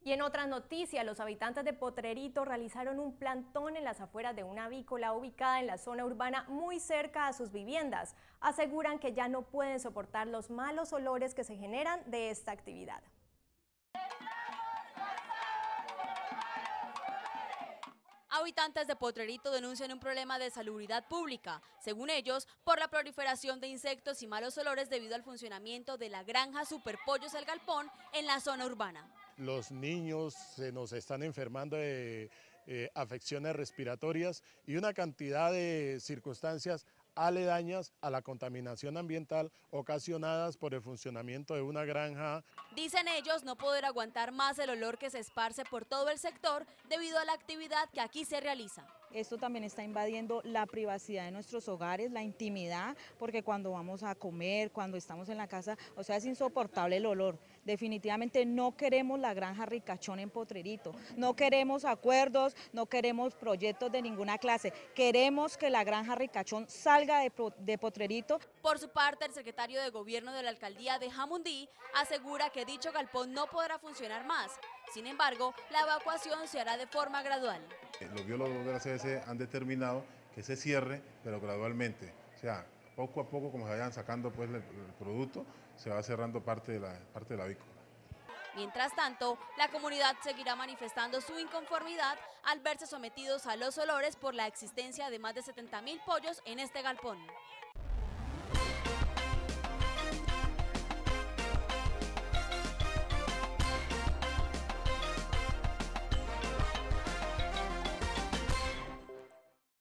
Y en otras noticias, los habitantes de Potrerito realizaron un plantón en las afueras de una avícola ubicada en la zona urbana muy cerca a sus viviendas. Aseguran que ya no pueden soportar los malos olores que se generan de esta actividad. Habitantes de Potrerito denuncian un problema de salubridad pública, según ellos, por la proliferación de insectos y malos olores debido al funcionamiento de la granja Superpollos El Galpón en la zona urbana. Los niños se nos están enfermando de afecciones respiratorias y una cantidad de circunstancias aledañas a la contaminación ambiental ocasionadas por el funcionamiento de una granja. Dicen ellos no poder aguantar más el olor que se esparce por todo el sector debido a la actividad que aquí se realiza. Esto también está invadiendo la privacidad de nuestros hogares, la intimidad, porque cuando vamos a comer, cuando estamos en la casa, o sea, es insoportable el olor. Definitivamente no queremos la granja Ricachón en Potrerito, no queremos acuerdos, no queremos proyectos de ninguna clase, queremos que la granja Ricachón salga de Potrerito. Por su parte, el secretario de Gobierno de la Alcaldía de Jamundí asegura que dicho galpón no podrá funcionar más. Sin embargo, la evacuación se hará de forma gradual. Los biólogos de la CBC han determinado que se cierre, pero gradualmente. O sea, poco a poco, como se vayan sacando pues, el producto, se va cerrando parte de la avícola. Mientras tanto, la comunidad seguirá manifestando su inconformidad al verse sometidos a los olores por la existencia de más de 70.000 pollos en este galpón.